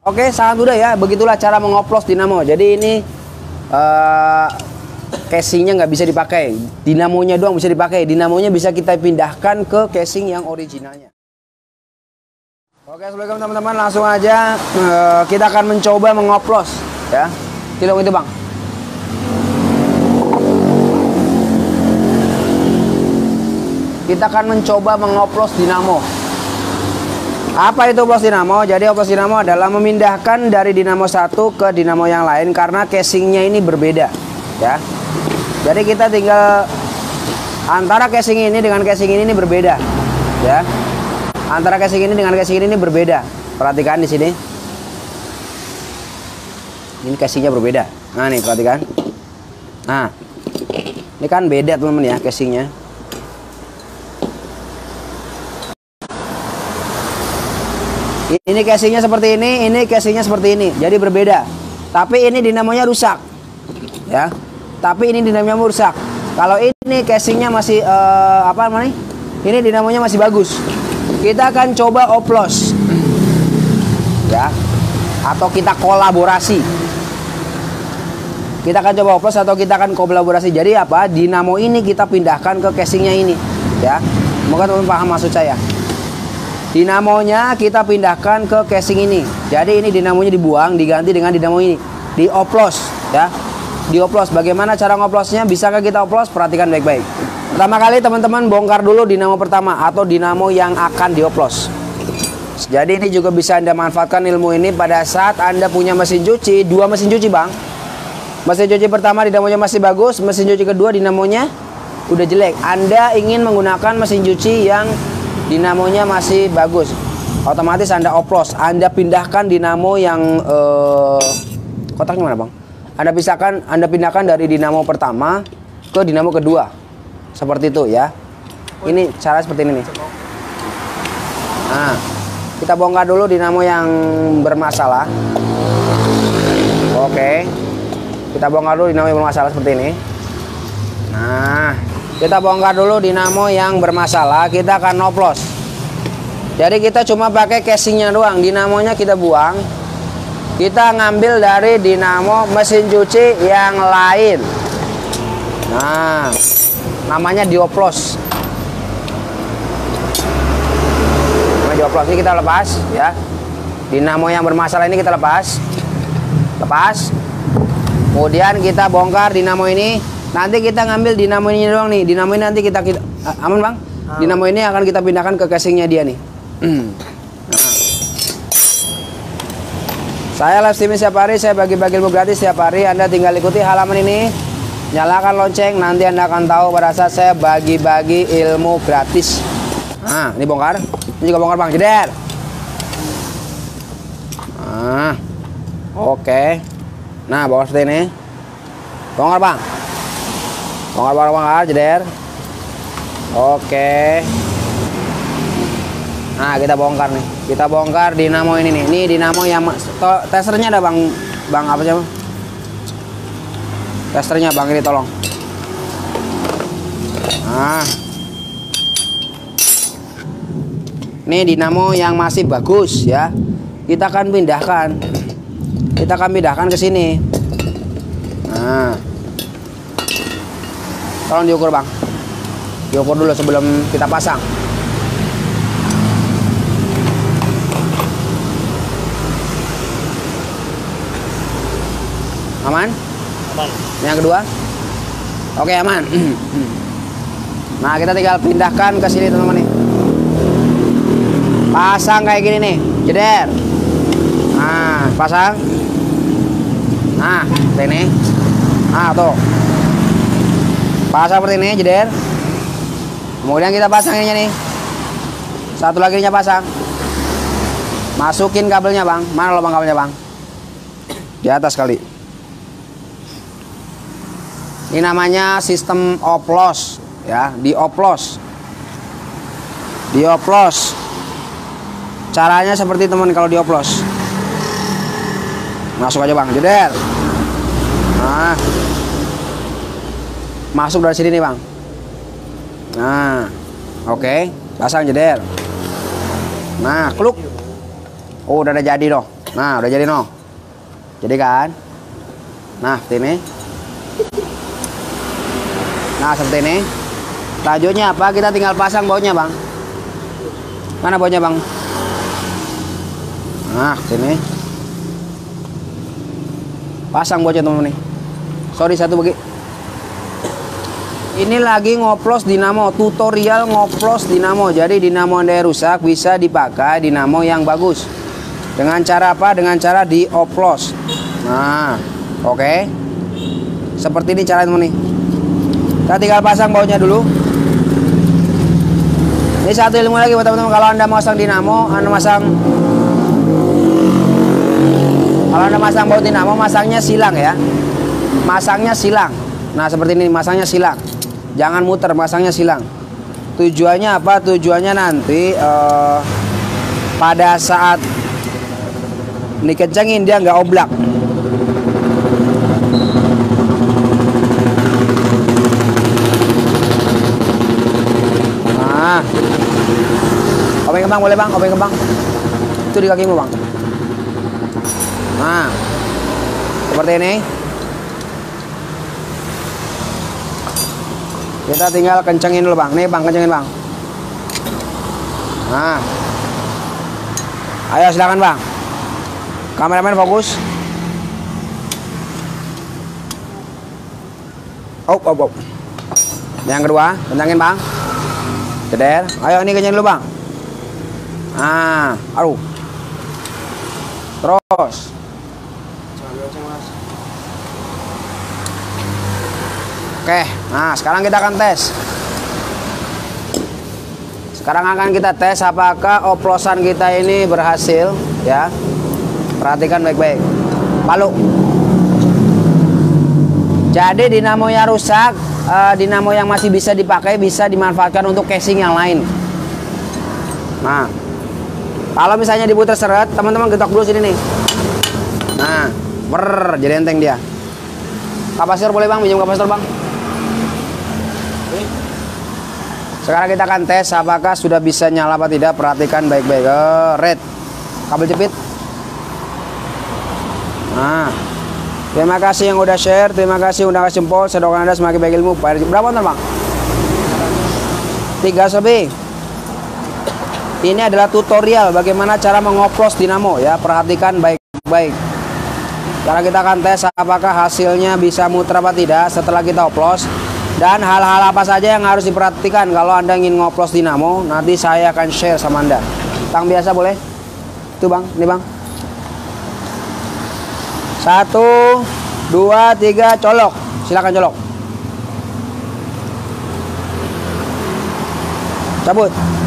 Oke, sangat mudah ya. Begitulah cara mengoplos dinamo. Jadi ini casingnya nggak bisa dipakai, dinamonya doang bisa dipakai. Dinamonya bisa kita pindahkan ke casing yang originalnya. Oke, assalamualaikum teman-teman. Langsung aja kita akan mencoba mengoplos ya. Tilung itu bang. Kita akan mencoba mengoplos dinamo. Apa itu oplos dinamo? Jadi oplos dinamo adalah memindahkan dari dinamo satu ke dinamo yang lain karena casingnya ini berbeda ya. Jadi kita tinggal antara casing ini dengan casing ini berbeda ya. Antara casing ini dengan casing ini berbeda. Perhatikan di sini. Ini casingnya berbeda. Nah nih perhatikan. Nah ini kan beda teman-teman ya casingnya. Ini casingnya seperti ini casingnya seperti ini. Jadi berbeda. Tapi ini dinamonya rusak. Ya. Tapi ini dinamonya rusak. Kalau ini casingnya masih apa namanya? Ini dinamonya masih bagus. Kita akan coba oplos. Ya. Atau kita kolaborasi. Kita akan coba oplos atau kita akan kolaborasi. Jadi apa? Dinamo ini kita pindahkan ke casingnya ini, ya. Semoga teman-teman paham maksud saya. Dinamonya kita pindahkan ke casing ini. Jadi ini dinamonya dibuang, diganti dengan dinamo ini. Dioplos ya. Dioplos. Bagaimana cara ngoplosnya? Bisakah kita oplos? Perhatikan baik-baik. Pertama kali teman-teman bongkar dulu dinamo pertama atau dinamo yang akan dioplos. Jadi ini juga bisa Anda manfaatkan ilmu ini pada saat Anda punya mesin cuci, dua mesin cuci bang. Mesin cuci pertama dinamonya masih bagus, mesin cuci kedua dinamonya udah jelek. Anda ingin menggunakan mesin cuci yang dinamonya masih bagus, otomatis Anda oplos, Anda pindahkan dinamo yang kotaknya mana bang? Anda pindahkan dari dinamo pertama ke dinamo kedua, seperti itu ya. Ini cara seperti ini nih. Nah, kita bongkar dulu dinamo yang bermasalah. Oke, kita bongkar dulu dinamo yang bermasalah seperti ini. Nah, kita bongkar dulu dinamo yang bermasalah, kita akan oplos. Jadi kita cuma pakai casingnya doang, dinamonya kita buang. Kita ngambil dari dinamo mesin cuci yang lain. Nah, namanya dioplos. Namanya dioplos, ini kita lepas ya. Dinamo yang bermasalah ini kita lepas. Lepas. Kemudian kita bongkar dinamo ini. Nanti kita ngambil dinamo ini doang nih. Dinamo ini nanti kita aman bang? Dinamo ini akan kita pindahkan ke casingnya dia nih. Nah. Saya live streaming setiap hari, saya bagi-bagi ilmu gratis setiap hari. Anda tinggal ikuti halaman ini, nyalakan lonceng, nanti Anda akan tahu pada saat saya bagi-bagi ilmu gratis. Nah, ini bongkar. Ini juga bongkar bang, jeder. Nah, oke. Nah, bongkar seperti ini. Bongkar bang. Bongkar, jeder. Oke. Nah, kita bongkar nih. Kita bongkar dinamo ini nih. Ini dinamo yang testernya ada bang. Bang apa sih? Testernya bang ini tolong. Nah. Ini dinamo yang masih bagus ya. Kita akan pindahkan. Kita akan pindahkan ke sini. Nah. Tolong diukur bang. Diukur dulu sebelum kita pasang. Aman? Aman. Yang kedua? Oke aman. Nah kita tinggal pindahkan ke sini teman-teman nih. Pasang kayak gini nih, jeder. Nah pasang. Nah seperti ini. Nah tuh. Pasang seperti ini, jeder. Kemudian kita pasang ininya nih. Satu lagi nya pasang. Masukin kabelnya bang. Mana lubang kabelnya bang? Di atas kali. Ini namanya sistem oplos ya, dioplos. Dioplos. Caranya seperti teman kalau dioplos. Masuk aja bang, jeder. Nah. Masuk dari sini nih bang. Nah, oke, pasang jeder. Nah, kluk. Oh, udah ada jadi loh. Nah, udah jadi no. Jadi kan? Nah, seperti ini. Nah, seperti ini. Selanjutnya apa? Kita tinggal pasang bautnya, Bang. Mana bautnya, Bang? Nah, sini. Pasang bautnya, teman-teman nih. Sorry, satu bagi. Ini lagi ngoplos dinamo, tutorial ngoplos dinamo. Jadi dinamo Anda rusak bisa dipakai dinamo yang bagus. Dengan cara apa? Dengan cara dioplos. Nah, oke. Seperti ini cara, teman nih. Kita tinggal pasang bautnya dulu. Ini satu ilmu lagi buat teman-teman, kalau Anda masang dinamo, kalau Anda masang baut dinamo, masangnya silang ya. Masangnya silang. Nah, seperti ini, masangnya silang. Jangan muter, masangnya silang. Tujuannya apa? Tujuannya nanti pada saat dikencengin dia nggak oblak. Nah, obeng kembang boleh, Bang, obeng kembang. Itu di kakimu, Bang. Nah, seperti ini. Kita tinggal kencengin dulu, Bang. Nih, Bang, kencengin, Bang. Nah, ayo silakan, Bang. Kameramen fokus. Oh. Yang kedua, kencengin, Bang. Jeder. Ayo ini kencengin dulu, Bang. Nah, aduh. Terus. Oke, nah sekarang kita akan tes. Sekarang akan kita tes apakah oplosan kita ini berhasil, ya. Perhatikan baik-baik. Palu. Jadi dinamonya rusak, dinamo yang masih bisa dipakai bisa dimanfaatkan untuk casing yang lain. Nah, kalau misalnya diputar seret, teman-teman getok dulu sini nih. Nah, jadi enteng dia. Kapasitor boleh, Bang, pinjam kapasitor, Bang. Sekarang kita akan tes apakah sudah bisa nyala apa tidak. Perhatikan baik-baik. Red. Kabel jepit. Nah, terima kasih yang udah share. Terima kasih udah kasih jempol. Saya doakan Anda semakin baik ilmu. Berapa ntar, Bang? 3 lebih. Ini adalah tutorial bagaimana cara mengoplos dinamo ya. Perhatikan baik-baik. Sekarang kita akan tes apakah hasilnya bisa muter apa tidak setelah kita oplos. Dan hal-hal apa saja yang harus diperhatikan kalau Anda ingin ngoplos dinamo. Nanti saya akan share sama Anda. Tang biasa boleh? Itu, Bang, ini, Bang. 1, 2, 3, colok. Silakan colok. Cabut.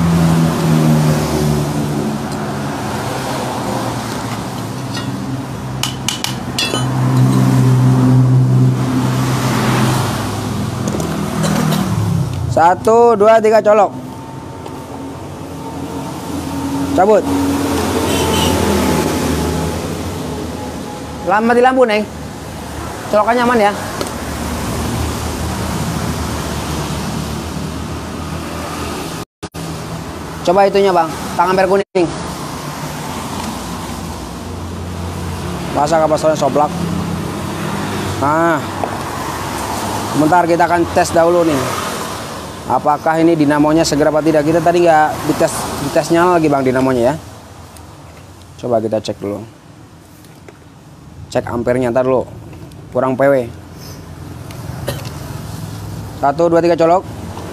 Satu, dua, tiga, colok. Cabut. Mati lampu, Neng. Colokannya aman ya. Coba itunya, Bang. Tang ampere kuning. Masa kapasitornya soblak. Nah, sebentar kita akan tes dahulu nih. Apakah ini dinamonya segera apa tidak? Kita tadi nggak dites nyala lagi, Bang, dinamonya ya. Coba kita cek dulu. Cek ampernya ntar dulu. Kurang PW. 1, 2, 3, colok.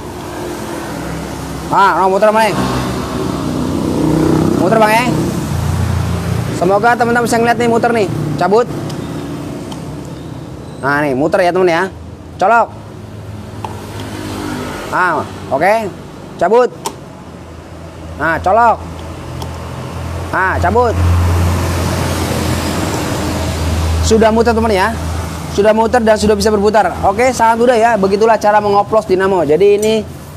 Ah, muter, Bang. Muter, Bang, ya. Semoga teman-teman bisa ngeliat nih, muter nih. Cabut. Nah, nih, muter ya, teman ya. Colok. Ah, oke. Cabut. Nah, colok. Ah, cabut. Sudah muter, teman ya. Sudah muter dan sudah bisa berputar. Oke, sangat mudah ya. Begitulah cara mengoplos dinamo. Jadi ini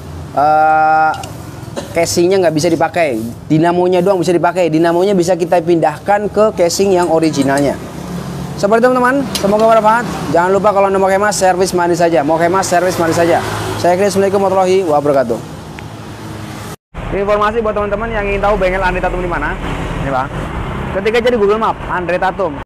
casingnya nggak bisa dipakai. Dinamonya doang bisa dipakai. Dinamonya bisa kita pindahkan ke casing yang originalnya. Seperti itu, teman-teman. Semoga bermanfaat. Jangan lupa kalau Anda mau kemas, servis mandi saja. Mau kemas, servis mandi saja. Saya kira Assalamualaikum warahmatullahi wabarakatuh. Ini informasi buat teman-teman yang ingin tahu bengkel Andi Tatum di mana. Ini, Bang. Ketik aja di Google Map, Andre Tatum.